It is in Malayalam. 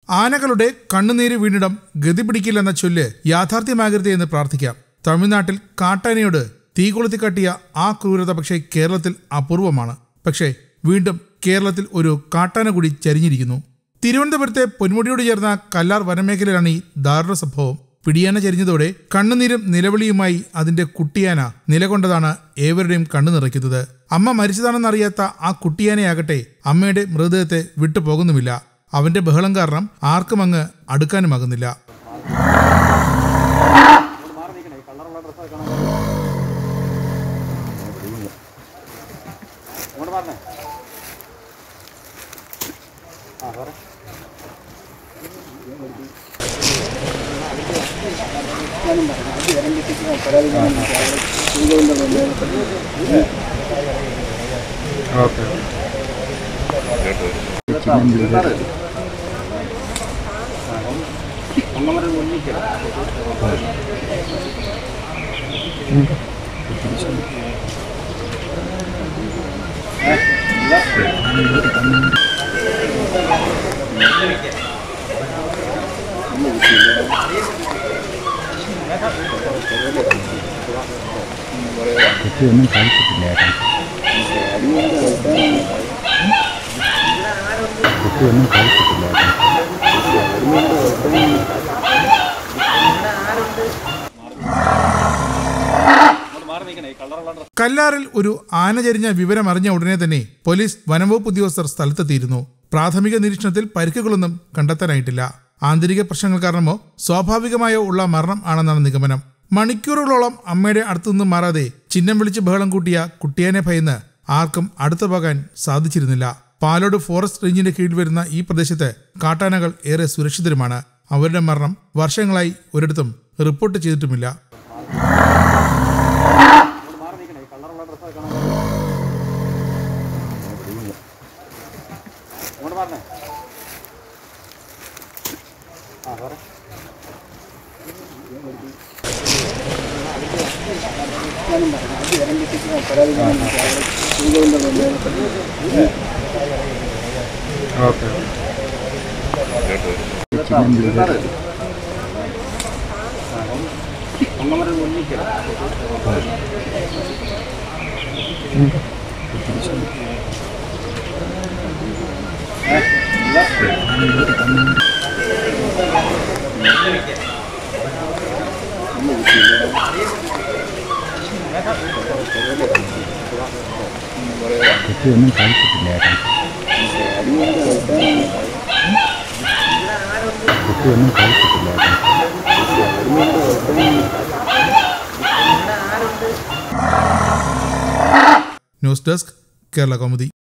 ആനകളുടെ കണ്ണുനീര് വീണിടം ഗതി പിടിക്കില്ലെന്ന ചൊല്ല് യാഥാർത്ഥ്യമാകരുതേ എന്ന് പ്രാർത്ഥിക്കാം. തമിഴ്നാട്ടിൽ കാട്ടാനയോട് തീ കൊളുത്തിക്കാട്ടിയ ആ ക്രൂരത പക്ഷേ കേരളത്തിൽ അപൂർവമാണ്. പക്ഷേ വീണ്ടും കേരളത്തിൽ ഒരു കാട്ടാന കൂടി ചരിഞ്ഞിരിക്കുന്നു. തിരുവനന്തപുരത്തെ പൊന്മുടിയോട് ചേർന്ന കല്ലാർ വനമേഖലയിലാണ് ഈ ദാരുണ സംഭവം. പിടിയാന ചരിഞ്ഞതോടെ കണ്ണുനീരും നിലവിളിയുമായി അതിന്റെ കുട്ടിയാന നിലകൊണ്ടതാണ് ഏവരുടെയും കണ്ണു നിറയ്ക്കുന്നത്. അമ്മ മരിച്ചതാണെന്നറിയാത്ത ആ കുട്ടിയാനയാകട്ടെ അമ്മയുടെ മൃതദേഹത്തെ വിട്ടുപോകുന്നുമില്ല. അവന്റെ ബഹളം കാരണം ആർക്കും അങ്ങ് അടുക്കാനുമാകുന്നില്ല. കല്ലാറിൽ ഒരു ആന ചരിഞ്ഞ വിവരം അറിഞ്ഞ ഉടനെ തന്നെ പോലീസ് വനംവകുപ്പ് ഉദ്യോഗസ്ഥർ സ്ഥലത്തെത്തിയിരുന്നു. പ്രാഥമിക നിരീക്ഷണത്തിൽ പരിക്കുകളൊന്നും കണ്ടെത്താനായിട്ടില്ല. ആന്തരിക പ്രശ്നങ്ങൾ കാരണമോ സ്വാഭാവികമായോ ഉള്ള മരണം ആണെന്നാണ് നിഗമനം. മണിക്കൂറുകളോളം അമ്മയുടെ അടുത്തുനിന്ന് മാറാതെ ചിഹ്നം വിളിച്ച് ബഹളം കൂട്ടിയ കുട്ടിയാനെ ഭയന്ന് ആർക്കും അടുത്തു പോകാൻ സാധിച്ചിരുന്നില്ല. പാലോട് ഫോറസ്റ്റ് റേഞ്ചിന്റെ കീഴിൽ വരുന്ന ഈ പ്രദേശത്ത് കാട്ടാനകൾ ഏറെ സുരക്ഷിതരുമാണ്. അവരുടെ മരണം വർഷങ്ങളായി ഒരിടത്തും റിപ്പോർട്ട് ചെയ്തിട്ടുമില്ല. News desk Kerala Kaumudi.